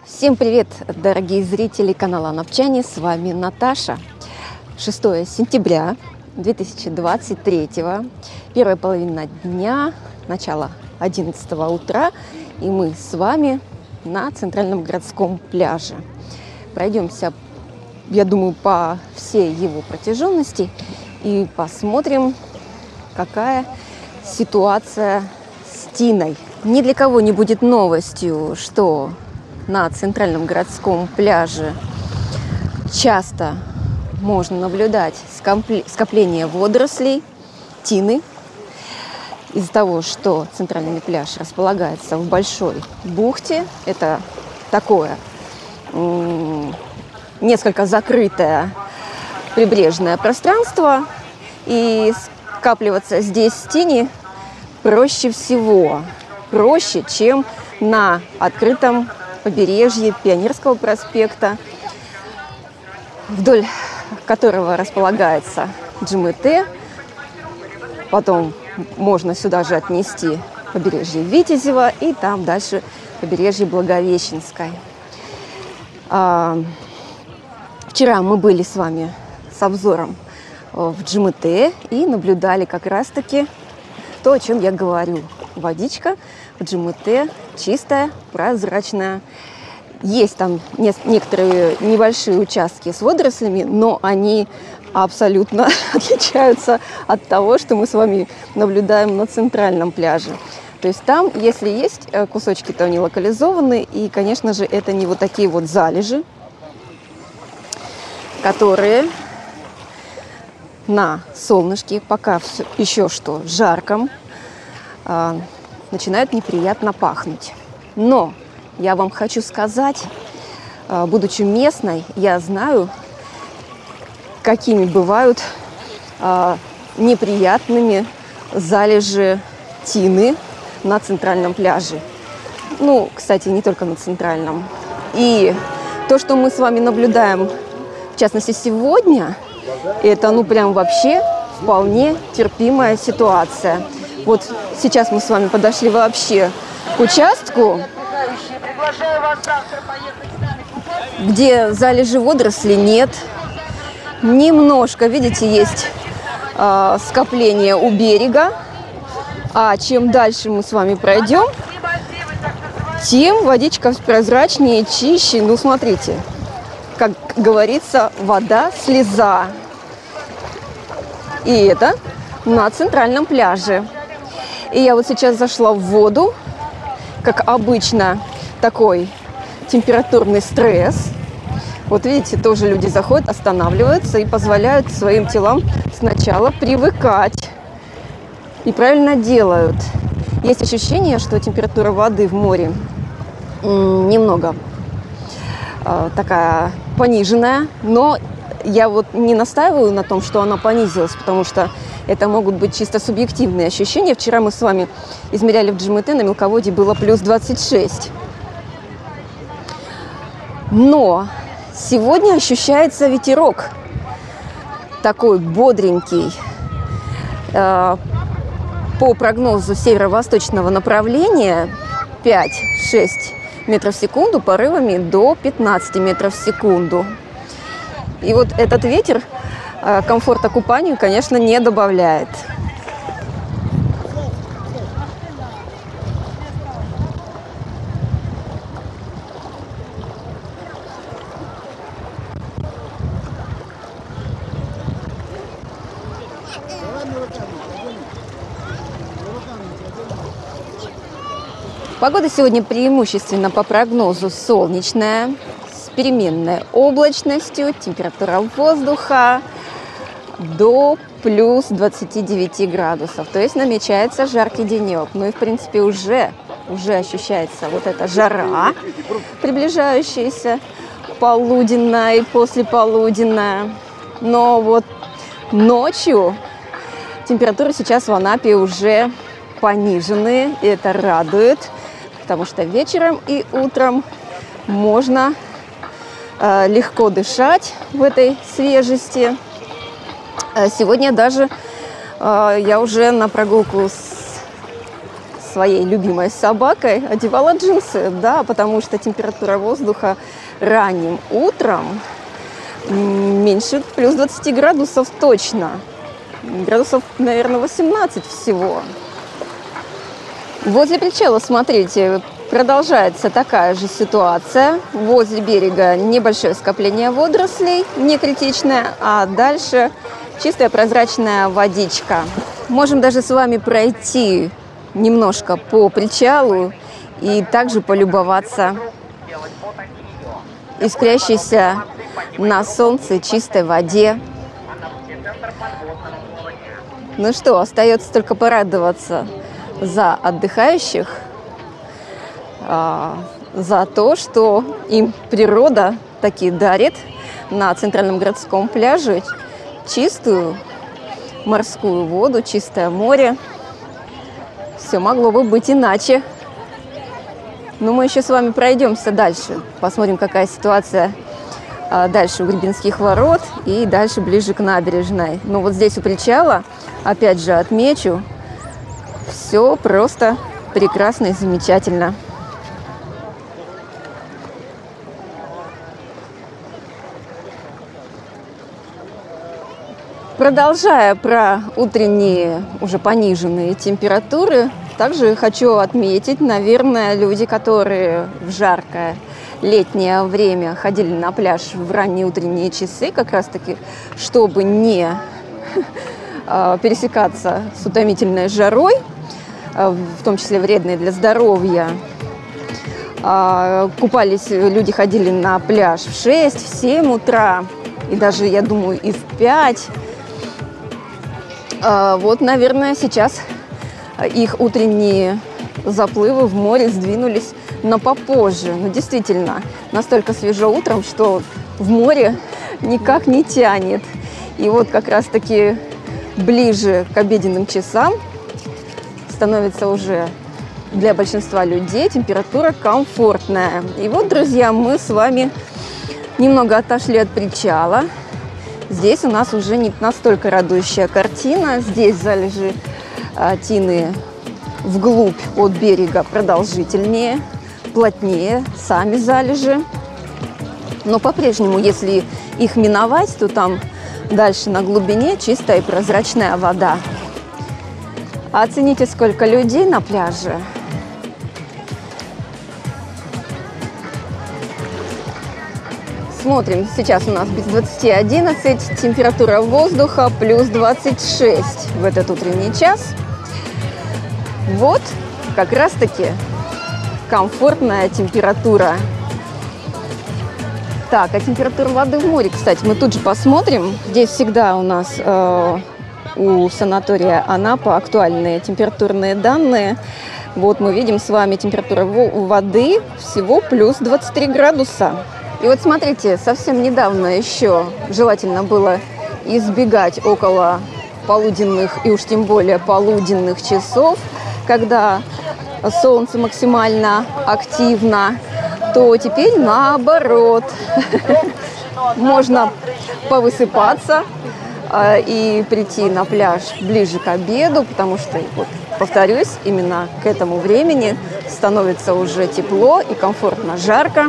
Всем привет, дорогие зрители канала Анапчане, с вами Наташа. 6 сентября 2023, первая половина дня, начало 11 утра, и мы с вами на центральном городском пляже. Пройдемся, я думаю, по всей его протяженности и посмотрим, какая ситуация с Тиной. Ни для кого не будет новостью, что на центральном городском пляже часто можно наблюдать скопление водорослей, тины. Из-за того, что центральный пляж располагается в большой бухте, это такое несколько закрытое прибрежное пространство, и скапливаться здесь в тени проще всего, проще, чем на открытом побережье Пионерского проспекта, вдоль которого располагается ДжМТ. Потом можно сюда же отнести побережье Витязева и там дальше побережье Благовещенской. Вчера мы были с вами с обзором в ДжМТ и наблюдали как раз-таки то, о чем я говорю. Водичка в ДжМТ чистая, прозрачная. Есть там некоторые небольшие участки с водорослями, но они абсолютно отличаются от того, что мы с вами наблюдаем на центральном пляже. То есть там, если есть кусочки, то они локализованы, и, конечно же, это не вот такие вот залежи, которые на солнышке, пока еще что жарком, начинают неприятно пахнуть. Но я вам хочу сказать, будучи местной, я знаю, какими бывают неприятными залежи тины на центральном пляже. Ну, кстати, не только на центральном. И то, что мы с вами наблюдаем, в частности, сегодня, это, ну, прям вообще вполне терпимая ситуация. Вот сейчас мы с вами подошли вообще к участку, где залежи водорослей нет. Немножко, видите, есть скопление у берега. А чем дальше мы с вами пройдем, тем водичка прозрачнее, чище. Ну, смотрите, как говорится, вода слеза. И это на центральном пляже. И я вот сейчас зашла в воду, как обычно, такой температурный стресс. Вот видите, тоже люди заходят, останавливаются и позволяют своим телам сначала привыкать. И правильно делают. Есть ощущение, что температура воды в море немного такая пониженная, но я вот не настаиваю на том, что она понизилась, потому что это могут быть чисто субъективные ощущения. Вчера мы с вами измеряли в ДжМТ, на мелководье было плюс 26. Но сегодня ощущается ветерок, такой бодренький. По прогнозу северо-восточного направления 5-6 метров в секунду, порывами до 15 метров в секунду. И вот этот ветер комфорта купанию, конечно, не добавляет. Погода сегодня преимущественно по прогнозу солнечная, с переменной облачностью, температура воздуха до плюс 29 градусов. То есть намечается жаркий денек. Ну и, в принципе, уже ощущается вот эта жара, приближающаяся, полуденная и послеполуденная. Но вот ночью температуры сейчас в Анапе уже пониженные, и это радует, потому что вечером и утром можно легко дышать в этой свежести. Сегодня даже я уже на прогулку с своей любимой собакой, одевала джинсы, да, потому что температура воздуха ранним утром меньше плюс 20 градусов точно. Градусов, наверное, 18 всего. Возле причала, смотрите, продолжается такая же ситуация. Возле берега небольшое скопление водорослей, не критичное, а дальше чистая прозрачная водичка. Можем даже с вами пройти немножко по причалу и также полюбоваться искрящейся на солнце чистой воде. Ну что, остается только порадоваться за отдыхающих, за то, что им природа таки дарит на центральном городском пляже чистую морскую воду, чистое море. Все могло бы быть иначе. Но мы еще с вами пройдемся дальше, посмотрим, какая ситуация дальше у Гребенских ворот и дальше ближе к набережной. Но вот здесь у причала, опять же, отмечу, все просто прекрасно и замечательно. Продолжая про утренние, уже пониженные температуры, также хочу отметить, наверное, люди, которые в жаркое летнее время ходили на пляж в ранние утренние часы, как раз-таки, чтобы не пересекаться с утомительной жарой, в том числе вредной для здоровья. Купались, люди ходили на пляж в 6, в 7 утра, и даже, я думаю, и в 5. Вот, наверное, сейчас их утренние заплывы в море сдвинулись на попозже. Но действительно, настолько свежо утром, что в море никак не тянет. И вот как раз-таки ближе к обеденным часам становится уже для большинства людей температура комфортная. И вот, друзья, мы с вами немного отошли от причала. Здесь у нас уже не настолько радующая картина. Здесь залежи тины вглубь от берега продолжительнее, плотнее, сами залежи. Но по-прежнему, если их миновать, то там дальше на глубине чистая и прозрачная вода. Оцените, сколько людей на пляже. Смотрим, сейчас у нас без 20:11, температура воздуха плюс 26 в этот утренний час. Вот как раз-таки комфортная температура. Так, а температура воды в море, кстати, мы тут же посмотрим. Здесь всегда у нас у санатория Анапа актуальные температурные данные. Вот мы видим с вами температура воды всего плюс 23 градуса. И вот смотрите, совсем недавно еще желательно было избегать около полуденных и уж тем более полуденных часов, когда солнце максимально активно, то теперь наоборот. Можно повысыпаться и прийти на пляж ближе к обеду, потому что, вот, повторюсь, именно к этому времени становится уже тепло и комфортно жарко.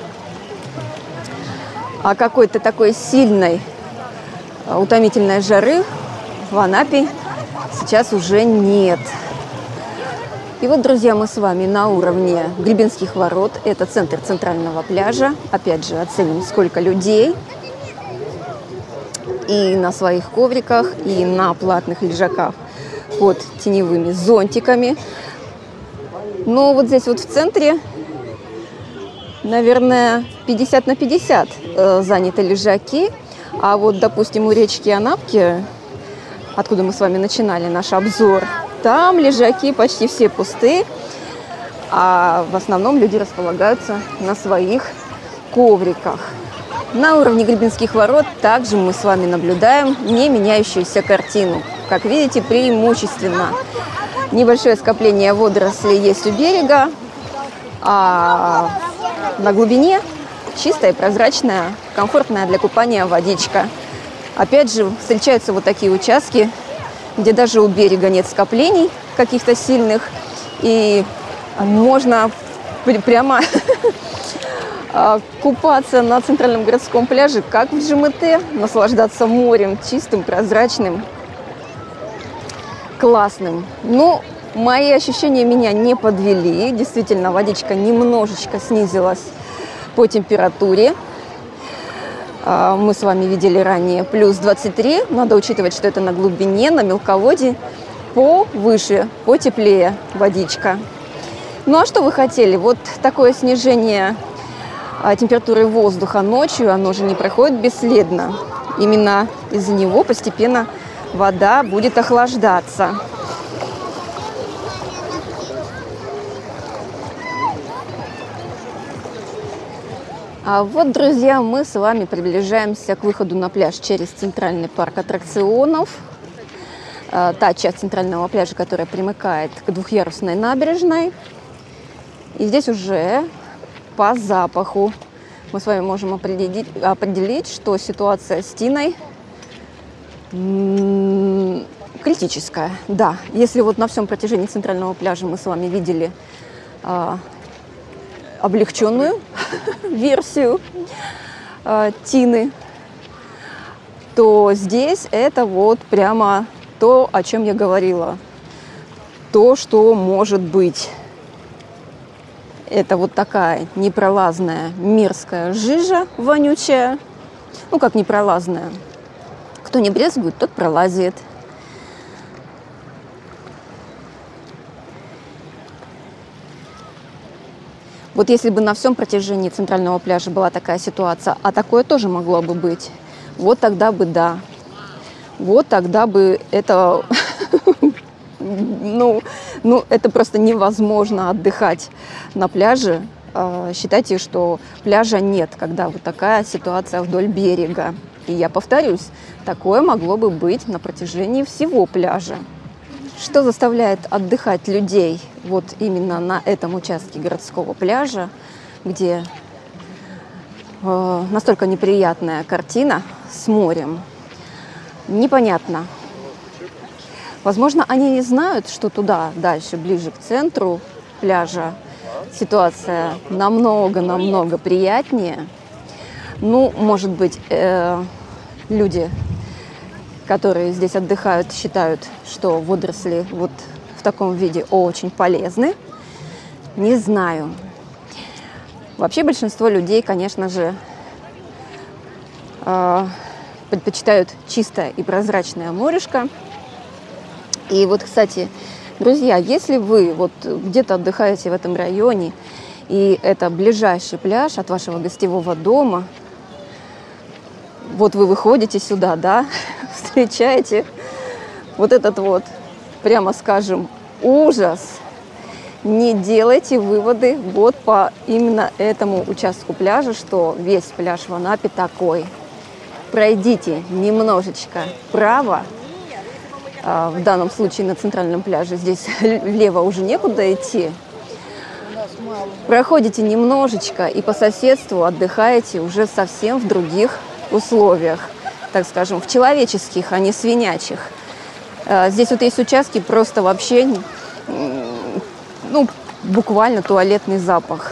А какой-то такой сильной, утомительной жары в Анапе сейчас уже нет. И вот, друзья, мы с вами на уровне Гребенских ворот. Это центр центрального пляжа. Опять же, оценим, сколько людей. И на своих ковриках, и на платных лежаках под теневыми зонтиками. Но вот здесь вот в центре, наверное, 50 на 50 заняты лежаки. А вот, допустим, у речки Анапки, откуда мы с вами начинали наш обзор, там лежаки почти все пусты, а в основном люди располагаются на своих ковриках. На уровне Гребенских ворот также мы с вами наблюдаем не меняющуюся картину. Как видите, преимущественно небольшое скопление водорослей есть у берега, а на глубине чистая, прозрачная, комфортная для купания водичка. Опять же, встречаются вот такие участки, где даже у берега нет скоплений каких-то сильных, И можно прямо купаться на центральном городском пляже, как в Джимете, наслаждаться морем, чистым, прозрачным, классным. Но мои ощущения меня не подвели. Действительно, водичка немножечко снизилась по температуре. Мы с вами видели ранее плюс 23. Надо учитывать, что это на глубине, на мелководье. Повыше, потеплее водичка. Ну а что вы хотели? Вот такое снижение температуры воздуха ночью, оно же не проходит бесследно. Именно из-за него постепенно вода будет охлаждаться. А вот, друзья, мы с вами приближаемся к выходу на пляж через центральный парк аттракционов. Та часть центрального пляжа, которая примыкает к двухъярусной набережной. И здесь уже по запаху мы с вами можем определить, что ситуация с тиной критическая. Да, если вот на всем протяжении центрального пляжа мы с вами видели облегченную версию тины, то здесь это вот прямо то, о чем я говорила. То, что может быть. Это вот такая непролазная, мерзкая жижа вонючая. Ну, как непролазная. Кто не брезгует, тот пролазит. Вот если бы на всем протяжении центрального пляжа была такая ситуация, а такое тоже могло бы быть, вот тогда бы да. Вот тогда бы это... Ну, это просто невозможно отдыхать на пляже. Считайте, что пляжа нет, когда вот такая ситуация вдоль берега. И я повторюсь, такое могло бы быть на протяжении всего пляжа. Что заставляет отдыхать людей вот именно на этом участке городского пляжа, где настолько неприятная картина с морем, непонятно. Возможно, они не знают, что туда, дальше, ближе к центру пляжа, ситуация намного приятнее. Ну, может быть, люди, которые здесь отдыхают, считают, что водоросли вот в таком виде очень полезны. Не знаю. Вообще большинство людей, конечно же, предпочитают чистое и прозрачное морешко. И вот, кстати, друзья, если вы вот где-то отдыхаете в этом районе, и это ближайший пляж от вашего гостевого дома, вот вы выходите сюда, да, встречаете вот этот вот, прямо скажем, ужас, не делайте выводы вот по именно этому участку пляжа, что весь пляж в Анапе такой. Пройдите немножечко вправо. В данном случае на центральном пляже здесь влево уже некуда идти. Проходите немножечко и по соседству отдыхаете уже совсем в других условиях, так скажем, в человеческих, а не свинячьих. Здесь вот есть участки просто вообще, ну, буквально туалетный запах.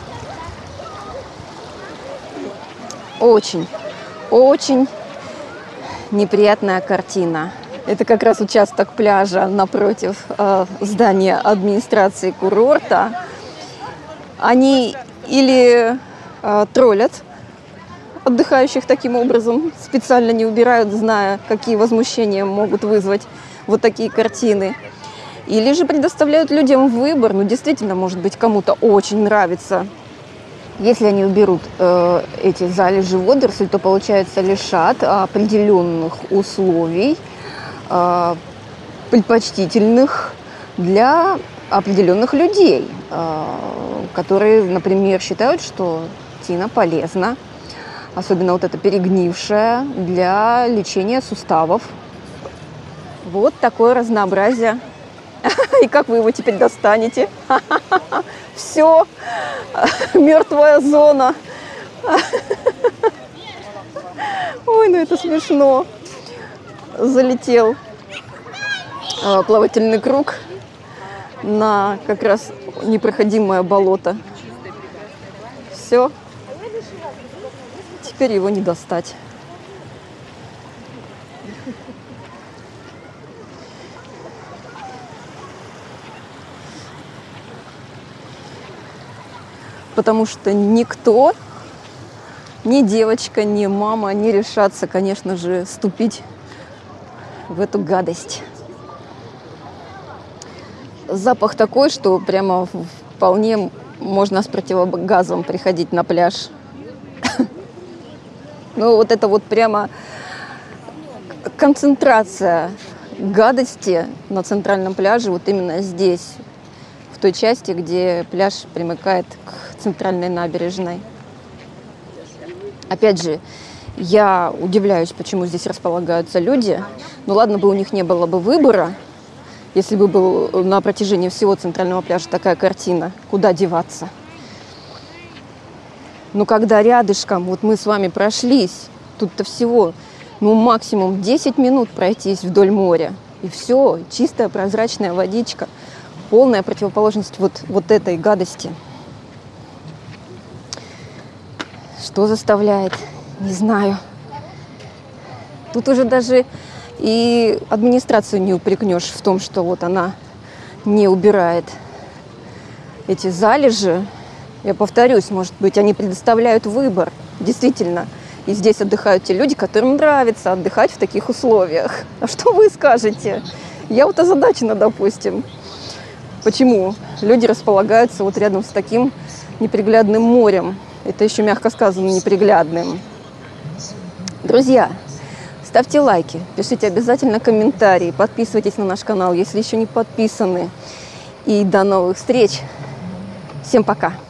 Очень неприятная картина. Это как раз участок пляжа напротив здания администрации курорта. Они или троллят отдыхающих таким образом, специально не убирают, зная, какие возмущения могут вызвать вот такие картины. Или же предоставляют людям выбор. Ну, действительно, может быть, кому-то очень нравится. Если они уберут эти залежи водорослей, то, получается, лишат определенных условий, предпочтительных для определенных людей, которые, например, считают, что тина полезна, особенно вот эта перегнившая, для лечения суставов. Вот такое разнообразие. И как вы его теперь достанете? Все, мертвая зона. Ой, ну это смешно. Залетел плавательный круг на как раз непроходимое болото. Все. Теперь его не достать. Потому что никто, ни девочка, ни мама не решатся, конечно же, ступить в эту гадость. Запах такой, что прямо вполне можно с противогазом приходить на пляж. Ну, вот это вот прямо концентрация гадости на центральном пляже, вот именно здесь, в той части, где пляж примыкает к центральной набережной. Опять же, я удивляюсь, почему здесь располагаются люди. Ну ладно бы у них не было бы выбора, если бы был на протяжении всего центрального пляжа такая картина, куда деваться. Но когда рядышком, вот мы с вами прошлись, тут-то всего, ну максимум 10 минут пройтись вдоль моря, и все, чистая прозрачная водичка, полная противоположность вот этой гадости. Что заставляет? Не знаю. Тут уже даже и администрацию не упрекнешь в том, что вот она не убирает эти залежи. Я повторюсь, может быть, они предоставляют выбор. Действительно. И здесь отдыхают те люди, которым нравится отдыхать в таких условиях. А что вы скажете? Я вот озадачена, допустим. Почему люди располагаются вот рядом с таким неприглядным морем? Это еще мягко сказано, неприглядным. Друзья, ставьте лайки, пишите обязательно комментарии, подписывайтесь на наш канал, если еще не подписаны. И до новых встреч. Всем пока.